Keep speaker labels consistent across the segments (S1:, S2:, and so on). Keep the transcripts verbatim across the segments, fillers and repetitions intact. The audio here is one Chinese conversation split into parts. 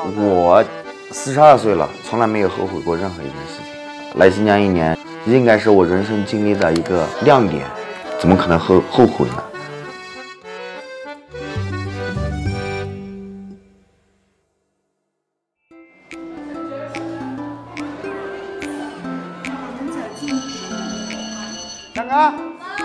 S1: 我四十二岁了，从来没有后悔过任何一件事情。来新疆一年，应该是我人生经历的一个亮点，怎么可能后后悔呢？张哥。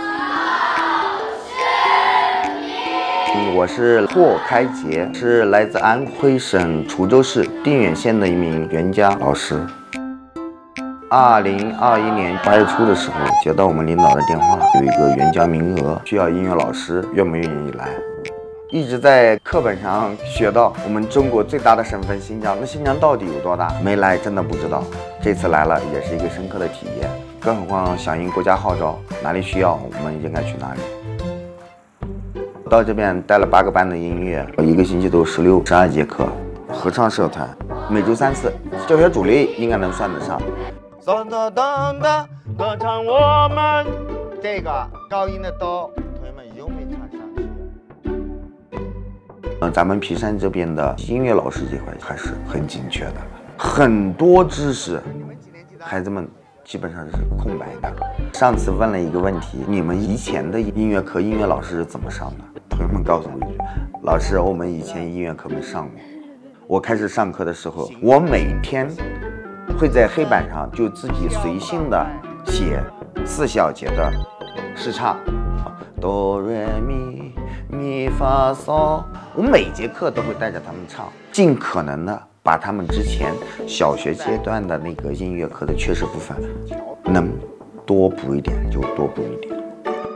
S1: 我是霍开杰，是来自安徽省滁州市定远县的一名援家老师。二零二一年八月初的时候，接到我们领导的电话，有一个援家名额，需要音乐老师，愿不愿意来？一直在课本上学到我们中国最大的省份新疆，那新疆到底有多大？没来真的不知道，这次来了也是一个深刻的体验。更何况响应国家号召，哪里需要我们应该去哪里。 到这边带了八个班的音乐，一个星期都十六、十二节课。合唱社团每周三次，教学主力应该能算得上。当当当当，歌唱我们这个高音的哆，同学们又没唱上去。呃，咱们皮山这边的音乐老师这块还是很紧缺的，很多知识，孩子们基本上是空白的。上次问了一个问题，你们以前的音乐课，音乐老师是怎么上的？ 同学们告诉我一句，老师，我们以前音乐课没上过。我开始上课的时候，我每天会在黑板上就自己随性的写四小节的试唱，哆来咪咪发嗦。我每节课都会带着他们唱，尽可能的把他们之前小学阶段的那个音乐课的缺失部分，能多补一点就多补一点。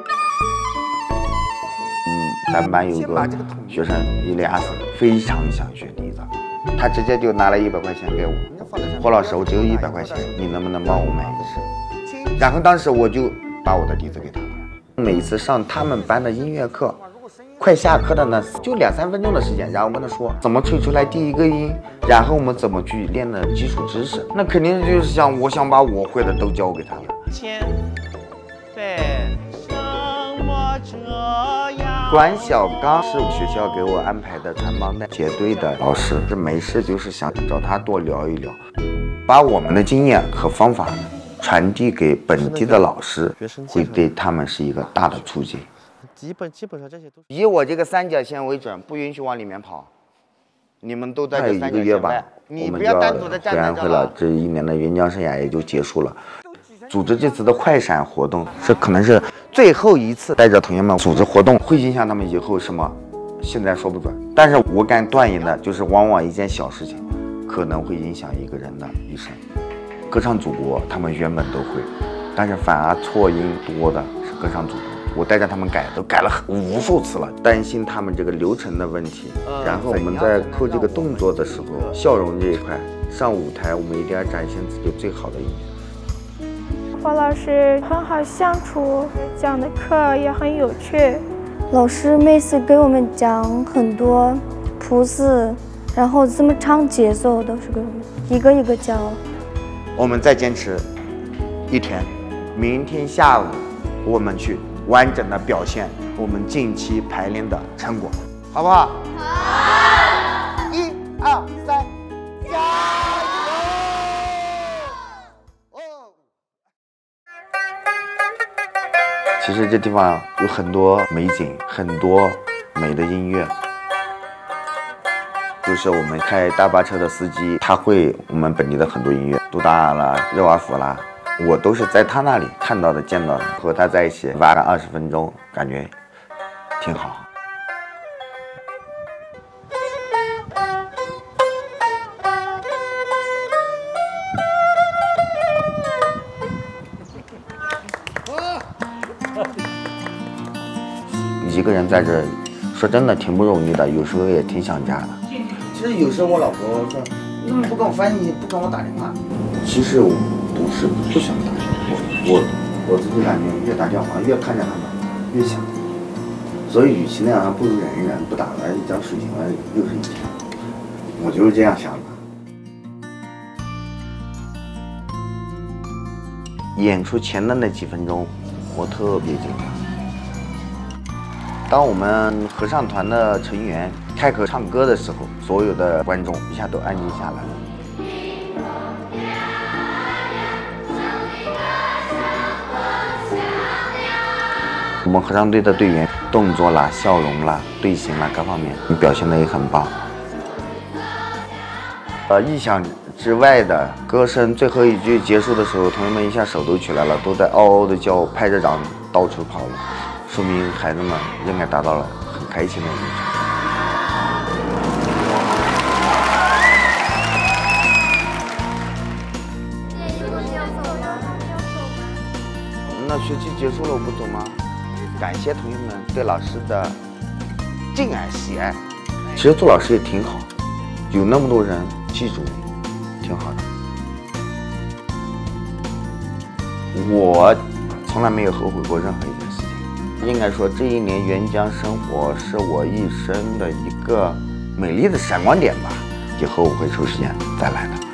S1: 咱们班有一个学生伊利亚斯，非常想学笛子，他直接就拿了一百块钱给我，霍老师，我只有一百块钱，你能不能帮我买一支？然后当时我就把我的笛子给他了。每次上他们班的音乐课，快下课的呢，就两三分钟的时间，然后我跟他说怎么吹出来第一个音，然后我们怎么去练的基础知识，那肯定就是想我想把我会的都教给他了。千，对。 关小刚是学校给我安排的传帮带结对的老师，是没事就是想找他多聊一聊，把我们的经验和方法传递给本地的老师，会对他们是一个大的促进。基本基本上这些都以我这个三角线为准，不允许往里面跑。你们都在这三角线外，你不要单独的站在这了。这一年的援疆生涯也就结束了。 组织这次的快闪活动，这可能是最后一次带着同学们组织活动，会影响他们以后什么，现在说不准。但是我敢断言的，就是往往一件小事情，可能会影响一个人的一生。歌唱祖国，他们原本都会，但是反而错音多的是歌唱祖国。我带着他们改，都改了无数次了，担心他们这个流程的问题。然后我们在扣这个动作的时候，笑容这一块，上舞台我们一定要展现自己最好的一面。
S2: 霍老师很好相处，讲的课也很有趣。
S3: 老师每次给我们讲很多谱子，然后怎么唱节奏都是给我们一个一个教。
S1: 我们再坚持一天，明天下午我们去完整的表现我们近期排练的成果，好不好？好。一二三，加油！ 其实这地方有很多美景，很多美的音乐。就是我们开大巴车的司机，他会我们本地的很多音乐，杜达啦、热瓦甫啦，我都是在他那里看到的、见到的。和他在一起玩了二十分钟，感觉挺好。 一个人在这，说真的挺不容易的，有时候也挺想家的。其实有时候我老婆说：“你怎么不跟我翻译，不跟我打电话？”其实我不是不想打电话，我我自己感觉越打电话越看着他们越想。所以与其那样，不如忍一忍，不打了，一觉睡醒了又是一天。我就是这样想的。演出前的那几分钟，我特别紧张。 当我们合唱团的成员开口唱歌的时候，所有的观众一下都安静下来了。我们合唱队的队员动作啦、笑容啦、队形啦各方面表现得也很棒。呃，意想之外的歌声，最后一句结束的时候，同学们一下手都举来了，都在嗷嗷的叫，拍着掌到处跑了，说明孩子们应该达到了很开心的一种。那学期结束了，我不走吗？感谢同学们对老师的敬爱喜爱。其实做老师也挺好，有那么多人记住你，挺好的。我从来没有后悔过任何一件事情。应该说，这一年援疆生活是我一生的一个美丽的闪光点吧。以后我会抽时间再来的。